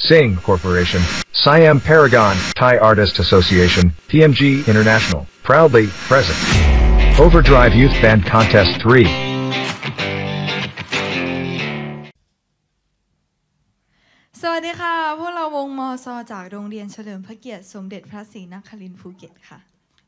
Singh Corporation, Siam Paragon, Thai Artist Association, PMG International, proudly present. Overdrive Youth Band Contest 3. สวัสดีค่ะพวกเราวงมซ.จากโรงเรียนเฉลิมพระเกียรติสมเด็จพระศรีนครินทร์ภูเก็ตค่ะ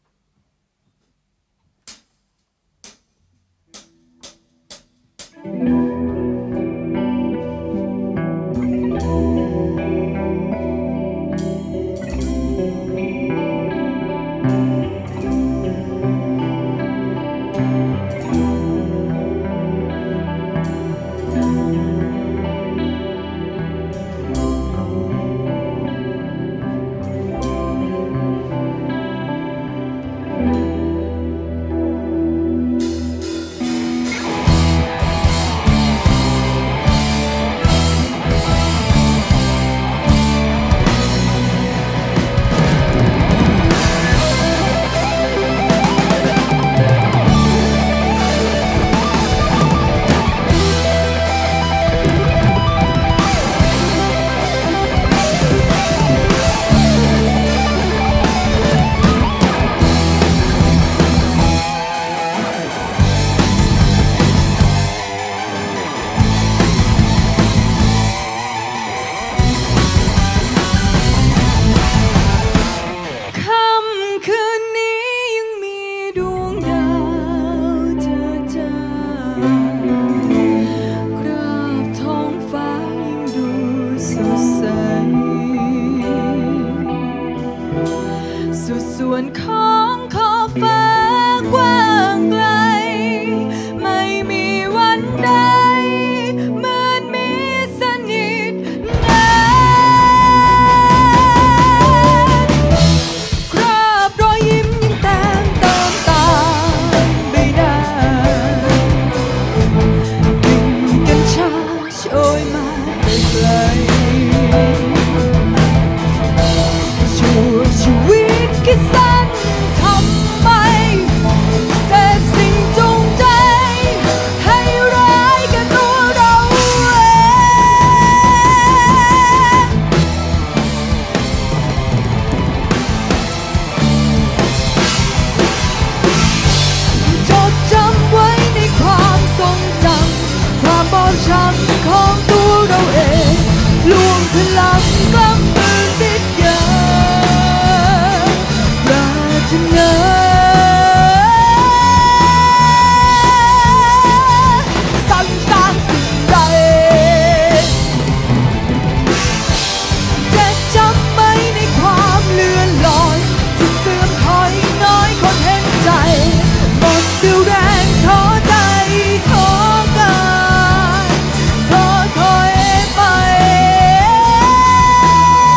ส่วนของขอบฟ้ากว้างไกลไม่มีวันใดเหมือนมีสนิทแนบคราบรอยยิ้มยังเติมตามใบหน้ากลิ่นกัญชาโชยมาแต่ไกลชั่วชีวิตแค่สั้นทำไมเสพสิ่งจงใจให้ร้ายกับตัวเราเองจดจำไว้ในความทรงจำความบอบช้ำของตัวเราเองลวงพลังกล้ำมือติดยาสั่นสร้างสิ่งใดจะจำไหมในความเลื่อนลอยที่เสื่อมถอยน้อยคนเห็นใจหมดเรี่ยวแรงท้อใจท้อกายท้อถอยไป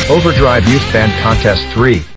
Overdrive Youth Band Contest 3.